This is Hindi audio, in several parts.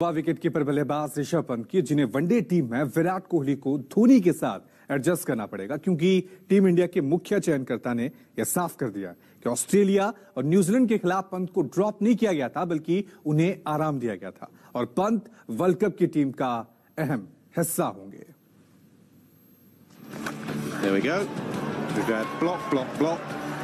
विकेटकीपर बल्लेबाज ऋषभ पंत की जिन्हें वनडे टीम में विराट कोहली को धोनी के साथ एडजस्ट करना पड़ेगा, क्योंकि टीम इंडिया के मुख्य चयनकर्ता ने यह साफ कर दिया कि ऑस्ट्रेलिया और न्यूजीलैंड के खिलाफ पंत को ड्रॉप नहीं किया गया था, बल्कि उन्हें आराम दिया गया था और पंत वर्ल्ड कप की टीम का अहम हिस्सा होंगे। There we go. We've got block, block, block.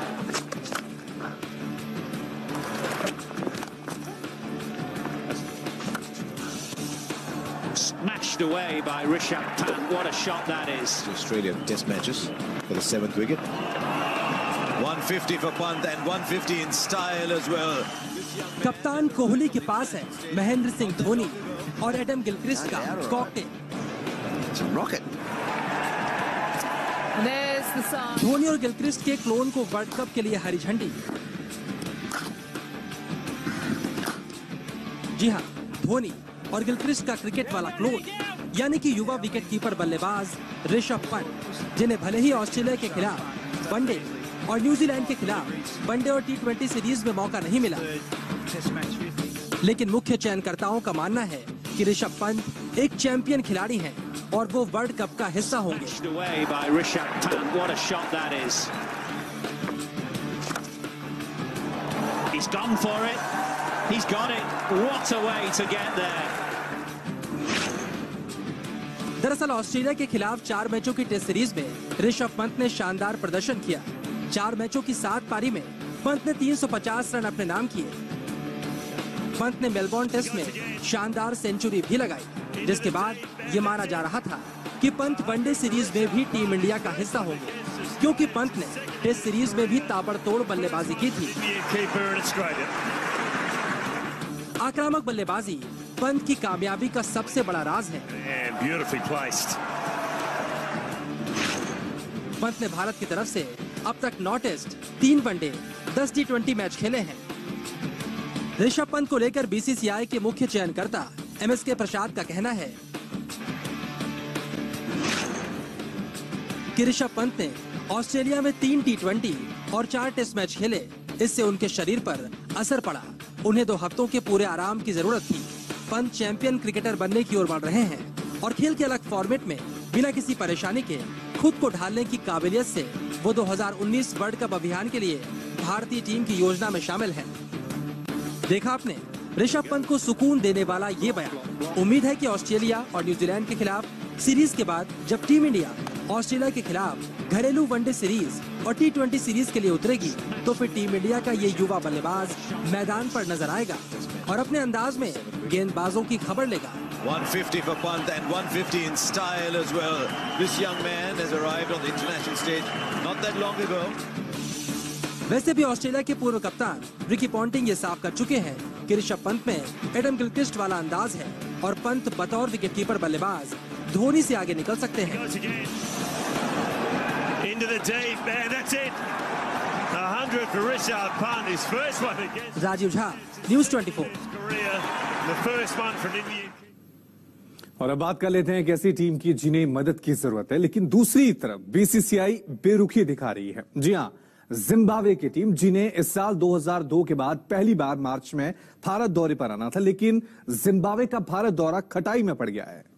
Smashed away by Rishabh Pant. What a shot that is. Australian test matches for the 7th wicket. 150 for Pant and 150 in style as well. कप्तान कोहली के पास है महेंद्र सिंह धोनी और एडम गिलक्रिस्ट का कॉकटेल। Rocket. धोनी और गिलक्रिस्ट के क्लोन को वर्ल्ड कप के लिए हरी झंडी। जी हां, धोनी और गिलक्रिस्ट का क्रिकेट वाला क्लोन यानी कि युवा विकेटकीपर बल्लेबाज ऋषभ पंत, जिन्हें भले ही ऑस्ट्रेलिया के खिलाफ वनडे और न्यूजीलैंड के खिलाफ वनडे और टी20 सीरीज में मौका नहीं मिला, लेकिन मुख्य चयनकर्ताओं का मानना है कि ऋषभ पंत एक चैंपियन खिलाड़ी हैं और वो वर्ल्ड कप का हिस्सा होंगे। दरअसल ऑस्ट्रेलिया के खिलाफ 4 मैचों की टेस्ट सीरीज में ऋषभ पंत ने शानदार प्रदर्शन किया। 4 मैचों की 7 पारी में पंत ने 350 रन अपने नाम किए। पंत ने मेलबोर्न टेस्ट में शानदार सेंचुरी भी लगाई, जिसके बाद ये माना जा रहा था कि पंत वनडे सीरीज में भी टीम इंडिया का हिस्सा होंगे, क्योंकि पंत ने टेस्ट सीरीज में भी ताबड़तोड़ बल्लेबाजी की थी। आक्रामक बल्लेबाजी पंत की कामयाबी का सबसे बड़ा राज है। पंत ने भारत की तरफ से अब तक 9 टेस्ट, 3 वनडे, 10 टी20 मैच खेले हैं। ऋषभ पंत को लेकर बीसीसीआई के मुख्य चयनकर्ता MSK प्रसाद का कहना है कि ऋषभ पंत ने ऑस्ट्रेलिया में 3 टी20 और 4 टेस्ट मैच खेले, इससे उनके शरीर पर असर पड़ा। उन्हें 2 हफ्तों के पूरे आराम की जरूरत थी। पंत चैंपियन क्रिकेटर बनने की ओर बढ़ रहे हैं और खेल के अलग फॉर्मेट में बिना किसी परेशानी के खुद को ढालने की काबिलियत से वो 2019 वर्ल्ड कप अभियान के लिए भारतीय टीम की योजना में शामिल है। देखा आपने ऋषभ पंत को सुकून देने वाला ये बयान। उम्मीद है कि ऑस्ट्रेलिया और न्यूजीलैंड के खिलाफ सीरीज के बाद जब टीम इंडिया ऑस्ट्रेलिया के खिलाफ घरेलू वनडे सीरीज और टी20 सीरीज के लिए उतरेगी, तो फिर टीम इंडिया का ये युवा बल्लेबाज मैदान पर नजर आएगा और अपने अंदाज में गेंदबाजों की खबर लेगा। 150 for Pant and 150 in style as well. This young man has arrived on the international stage not that long ago. वैसे भी ऑस्ट्रेलिया के पूर्व कप्तान रिकी पॉन्टिंग ये साफ कर चुके हैं कि ऋषभ पंत में एडम गिलक्रिस्ट वाला अंदाज है और पंत बतौर विकेटकीपर बल्लेबाज धोनी से आगे निकल सकते हैं। राजीव झा, न्यूज़ 24। और अब बात कर लेते हैं एक ऐसी टीम की जिन्हें मदद की जरूरत है, लेकिन दूसरी तरफ बीसीसीआई बेरुखी दिखा रही है। जी हाँ, जिम्बाब्वे की टीम, जिन्हें इस साल 2002 के बाद पहली बार मार्च में भारत दौरे पर आना था, लेकिन जिम्बाब्वे का भारत दौरा खटाई में पड़ गया है।